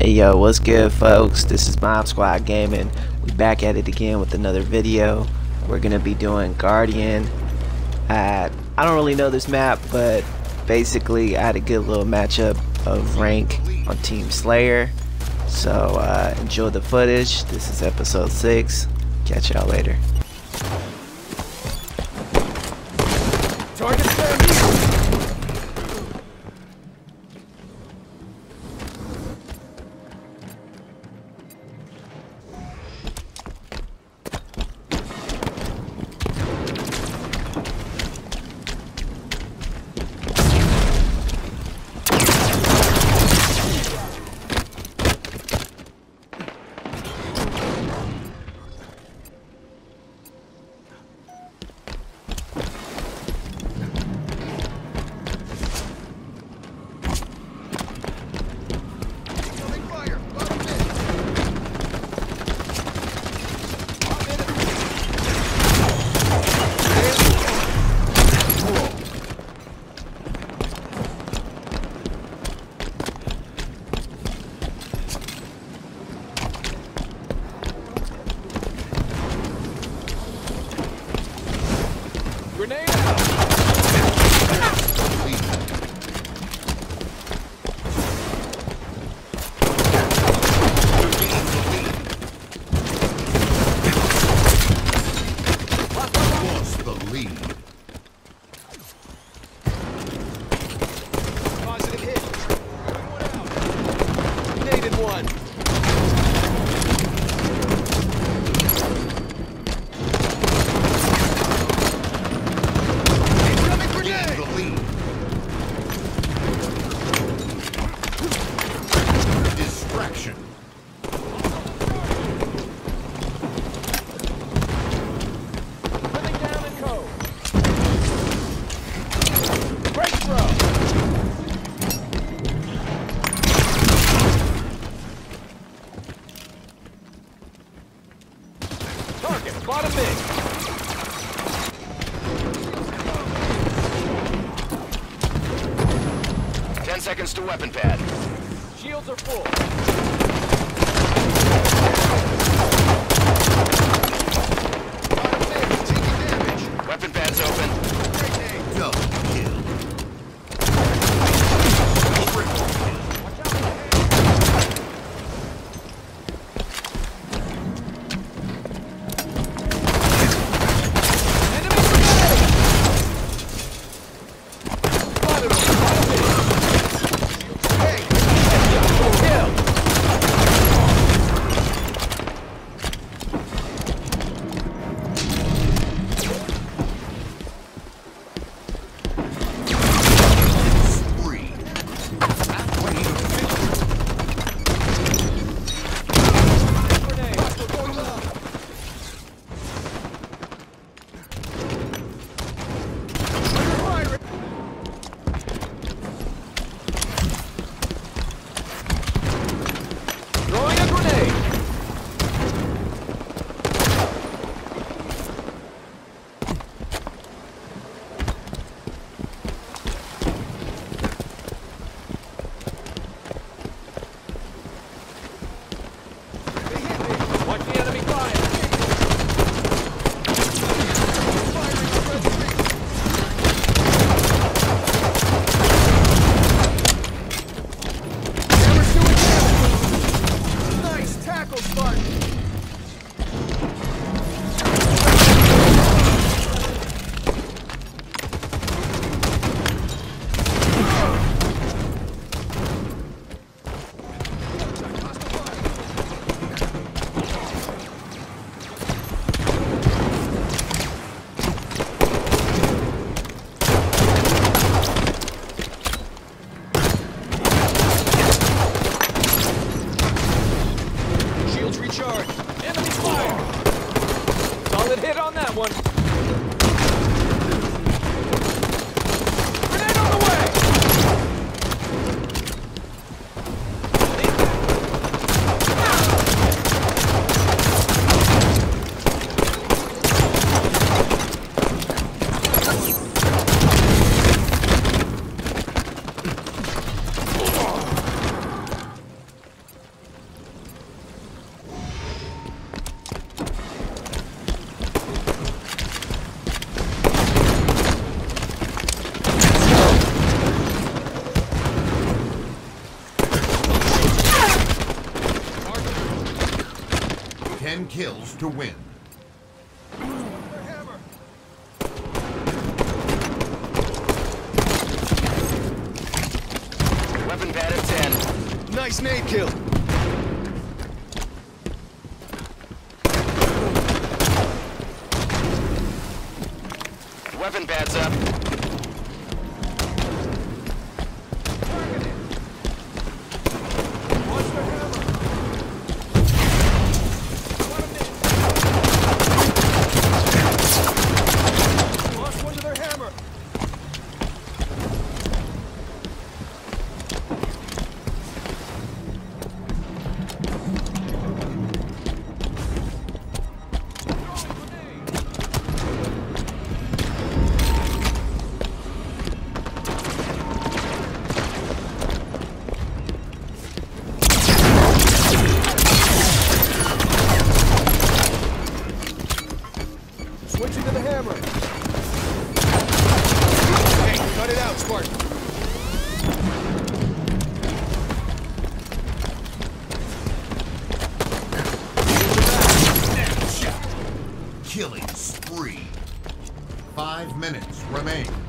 Hey yo, what's good folks? This is Mob Squad Gaming. We back at it again with another video. We're gonna be doing Guardian at, I don't really know this map, but basically I had a good little matchup of rank on Team Slayer. So enjoy the footage. This is episode 6. Catch y'all later. Target there. Grenade out! Lost the lead. Positive hit. Everyone out. Naded one. Distraction. Living down in code. Break throw. Target, bottom mid. 10 seconds to weapon pad. Shields are full. Bottom mid, taking damage. Weapon pad's open. Double kill. Triple kill. Enemy grenade! Spotted him. Bottom mid. Hey! Kill! 10 kills to win. Weapon pad at 10. Nice nade kill. Weapon pads up. Watch the hammer. Lost one to their hammer. Switching to the hammer. Hey, cut it out, Spartan. Headshot. Killing spree. 5 minutes remain.